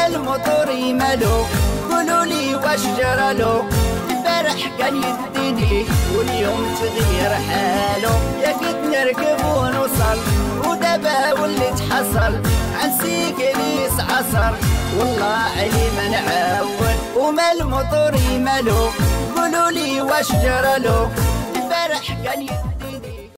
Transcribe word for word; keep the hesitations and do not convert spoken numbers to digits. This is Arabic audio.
وما المطور يملو، قولوا لي واش جرالو، البارح كان يديني واليوم تغير حالو، يا كنت نركب ونوصل ودابا وليت حصل، عن سيكليس عصر والله علي ما نعاود، وما المطور يملو، قولوا لي واش جرالو، البارح كان يديني